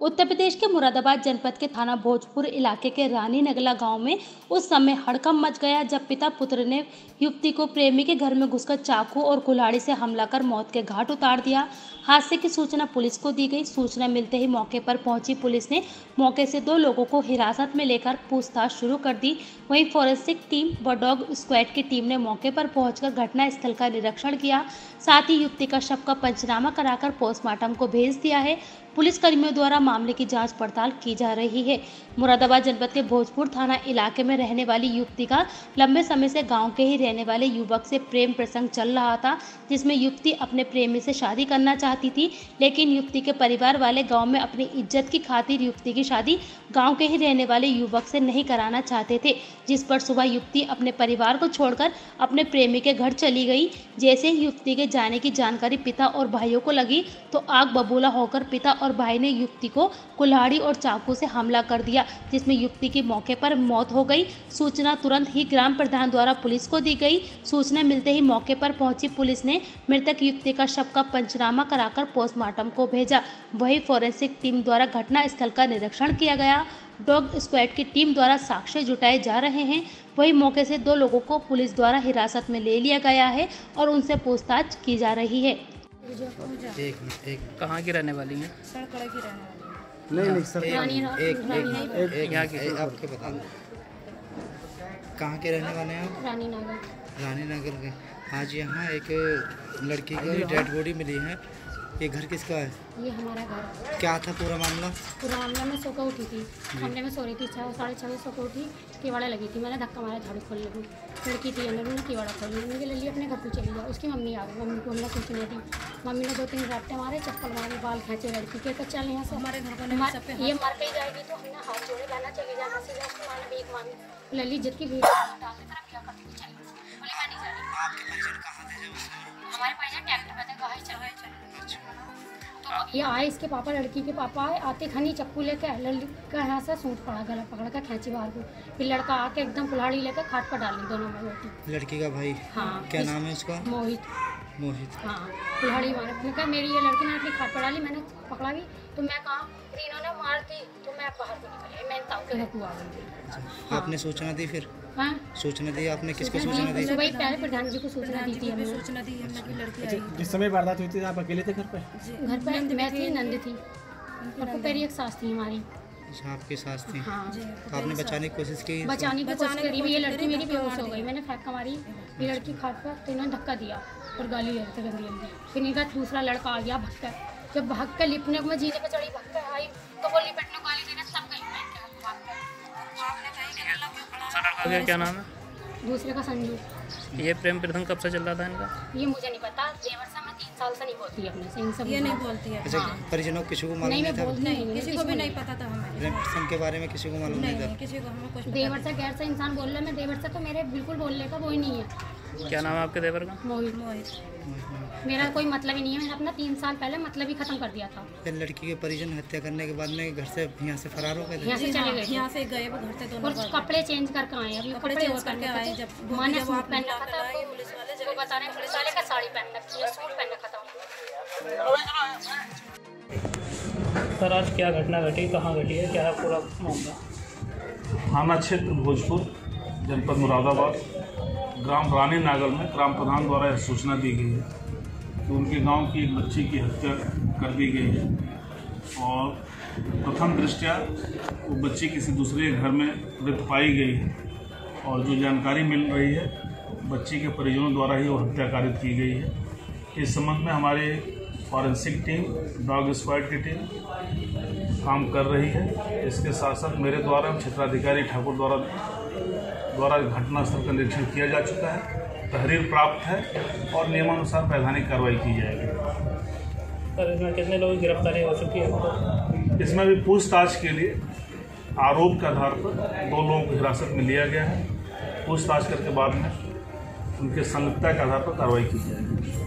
उत्तर प्रदेश के मुरादाबाद जनपद के थाना भोजपुर इलाके के रानी नगला गांव में उस समय हड़कंप मच गया जब पिता पुत्र ने युवती को प्रेमी के घर में घुसकर चाकू और कुल्हाड़ी से हमला कर मौत के घाट उतार दिया। हादसे की सूचना पुलिस को दी गई। सूचना मिलते ही मौके पर पहुंची पुलिस ने मौके से 2 लोगों को हिरासत में लेकर पूछताछ शुरू कर दी। वहीं फोरेंसिक टीम व डॉग स्क्वाड की टीम ने मौके पर पहुंचकर घटना स्थल का निरीक्षण किया। साथ ही युवती का शव का पंचनामा कराकर पोस्टमार्टम को भेज दिया है। पुलिस कर्मियों द्वारा मामले की जांच पड़ताल की जा रही है। मुरादाबाद जनपद के भोजपुर थाना इलाके में रहने वाली युवती का लंबे समय से गांव के ही रहने वाले युवक से प्रेम प्रसंग चल रहा था, जिसमें युवती अपने प्रेमी से शादी करना चाहती थी, लेकिन युवती के परिवार वाले गांव में अपनी इज्जत की खातिर युवती की शादी गांव के ही रहने वाले युवक से नहीं कराना चाहते थे, जिस पर सुबह युवती अपने परिवार को छोड़कर अपने प्रेमी के घर चली गई। जैसे ही युवती के जाने की जानकारी पिता और भाइयों को लगी तो आग बबूला होकर पिता और भाई ने युवती को कुल्हाड़ी और चाकू से हमला कर दिया, जिसमें युवती की मौके पर मौत हो गई। सूचना तुरंत ही ग्राम प्रधान द्वारा पुलिस को दी गई। सूचना मिलते ही मौके पर पहुंची पुलिस ने मृतक युवती का शव का पंचनामा कराकर पोस्टमार्टम को भेजा। वहीं फोरेंसिक टीम द्वारा घटना स्थल का निरीक्षण किया गया। डॉग स्क्वाड की टीम द्वारा साक्ष्य जुटाए जा रहे हैं। वहीं मौके से 2 लोगों को पुलिस द्वारा हिरासत में ले लिया गया है और उनसे पूछताछ की जा रही है। एक कहाँ की रहने वाली हैं? सड़कड़ा की रहने वाली। नहीं सर, एक यहाँ की आपके बता दो कहाँ के रहने वाले हैं आप? रानी नगर। रानी नगर के। आज यहाँ एक लड़की की डेड बॉडी मिली है। ये घर किसका है? ये हमारा घर। क्या था पूरा मामला? पूरा मामला में सो कर उठी थी, कमरे में सो रही थी, 6:30 सो कर उठी, किवाड़ा लगी थी, मैंने धक्का मारा झाड़ू खोलने को, लड़की थी अंदर, मैंने किवाड़ा खोल लिया, मुझे ले लिया अपने घर पे चली जाओ। उसकी मम्मी आ गई, मम्मी को हमने सूचना दी, मम्मी ने 2-3 रट्टे मारे, चप्पल मारे, बाल खींचे लड़की के, तो चल यहाँ से हमारे घर को ये मर के जाएगी तो हमने हाथ जोड़े बहना चली जाना सीधा। उसकी माँ ने भीख मांगी, लली जित की भीख डालने तरफ क्या करती थी, चली बोले मैं नहीं जा रही। हमारे पैसे ट्रैक्टर पे थे, गाय चल रहे तो ये आए, इसके पापा, लड़की के पापा आए, आते खनी चप्पू लेके लड़का यहाँ से सूट पड़ा, गला पकड़ कर खींची बाहर को, फिर लड़का आके एकदम कुल्हाड़ी लेकर खाट पर डाली दोनों में रोटी। लड़की का भाई? हाँ। क्या नाम है उसका? मोहित। हाँ, कुल्हाड़ी मारे। मैंने कहा मेरी ये लड़की ने अपनी खाट पर डाली, मैंने पकड़ा भी तो मैं कहा फिर इन्होंने मार दी तो मैं बाहर को निकली, मैं ताऊ के घर को आ गई। आपने सूचना दी फिर? हाँ, सूचना दी आपने? किसको सूचना दी? सुबह पहले प्रधान जी को सूचना दी थी हमने। सूचना दी हमने कि लड़की आई। जिस समय वारदात हुई थी आप अकेले थे घर पे? घर पे मैं थी, नंद थी और मेरी एक सास थी हमारी। अच्छा, आपकी सास थी? हाँ, तो आपने बचाने की कोशिश की? बचाने की कोशिश करी, ये लड़की मेरी बेहोश हो गई, मैंने फेंका मारी, ये लड़की खाट पर, तो इन्होंने धक्का दिया और गाली देते गंदी गंदी। फिर इनका दूसरा लड़का आ गया भग कर, जब भग कर लिपने को मैं जीने पे चढ़ी, भग कर आई तो वो लिपटने को गाली देने तब गई मैं। क्या नाम है? दूसरे का संजू। ये प्रेम प्रसंग कब से चल रहा था इनका? ये मुझे नहीं पता, देवर से मैं 3 साल से नहीं बोलती अपने से, इन सब ये नहीं बोलती है। अच्छा, परिजनों को किसी को मालूम नहीं, नहीं मैं था? बोलती नहीं, किसी को भी नहीं पता था हमारे। प्रेम प्रसंग के बारे में किसी को मालूम नहीं था? किसी को हमें कुछ देवर से गैर से इंसान बोल रहा है, मैं देवर से तो मेरे बिल्कुल बोलने का वो ही नहीं है। क्या नाम है आपके देवर का? मोहित। मेरा कोई मतलब ही नहीं है, मैंने अपना 3 साल पहले मतलब ही खत्म कर दिया था। फिर लड़की के परिजन हत्या करने के बाद में घर से यहाँ से फरार हो गए थे? यहाँ से चले गए, यहाँ से गए वो घर से दोनों और कपड़े चेंज करके आए, अभी कपड़े चेंज करके आए। जब मैंने सूट पहन रखा था, वो बता रहे हैं पुलिस वाले का साड़ी पहन रखी है, सूट पहन रखा था। सर, आज क्या घटना घटी, कहाँ घटी है, क्या है पूरा मामला? थाना क्षेत्र भोजपुर, जनपद मुरादाबाद, ग्राम रानी नागल में ग्राम प्रधान द्वारा यह सूचना दी गई है कि उनके गांव की एक बच्ची की हत्या कर दी गई है और प्रथम दृष्टया वो बच्ची किसी दूसरे घर में मृत पाई गई है और जो जानकारी मिल रही है बच्ची के परिजनों द्वारा ही वो हत्या कारित की गई है। इस संबंध में हमारे फॉरेंसिक टीम, डॉग स्क्वाड की टीम काम कर रही है। इसके साथ साथ मेरे द्वारा क्षेत्राधिकारी ठाकुर द्वारा घटनास्थल का निरीक्षण किया जा चुका है, तहरीर प्राप्त है और नियमानुसार वैधानिक कार्रवाई की जाएगी। सर, इसमें कितने लोगों की गिरफ्तारी हो चुकी है? इसमें भी पूछताछ के लिए आरोप के आधार पर 2 लोगों को हिरासत में लिया गया है। पूछताछ करके बाद में उनके संगतता के आधार पर कार्रवाई की जाएगी।